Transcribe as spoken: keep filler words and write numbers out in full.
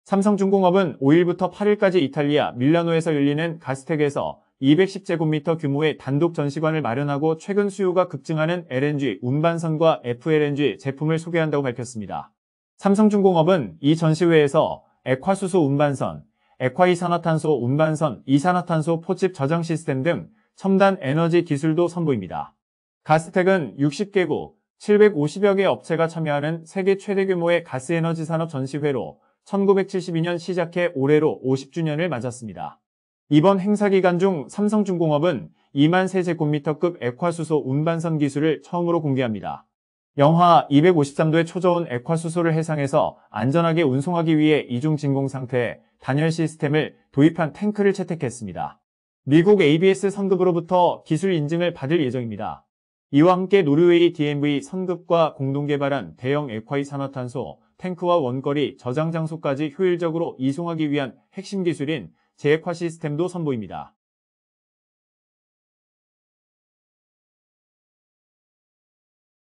삼성중공업은 오일부터 팔일까지 이탈리아 밀라노에서 열리는 가스텍에서 이백십 제곱미터 규모의 단독 전시관을 마련하고 최근 수요가 급증하는 엘엔지 운반선과 에프엘엔지 제품을 소개한다고 밝혔습니다. 삼성중공업은 이 전시회에서 액화수소 운반선, 액화이산화탄소 운반선, 이산화탄소 포집 저장 시스템 등 첨단 에너지 기술도 선보입니다. 가스텍은 육십 개국, 칠백오십여 개 업체가 참여하는 세계 최대 규모의 가스에너지 산업 전시회로 천구백칠십이 년 시작해 올해로 오십 주년을 맞았습니다. 이번 행사 기간 중 삼성중공업은 이만 세제곱미터급 액화수소 운반선 기술을 처음으로 공개합니다. 영하 이백오십삼 도의 초저온 액화수소를 해상에서 안전하게 운송하기 위해 이중 진공 상태의 단열 시스템을 도입한 탱크를 채택했습니다. 미국 에이비에스 선급으로부터 기술 인증을 받을 예정입니다. 이와 함께 노르웨이 디엠브이 선급과 공동 개발한 대형 액화이산화탄소 탱크와 원거리 저장 장소까지 효율적으로 이송하기 위한 핵심 기술인 제액화 시스템도 선보입니다.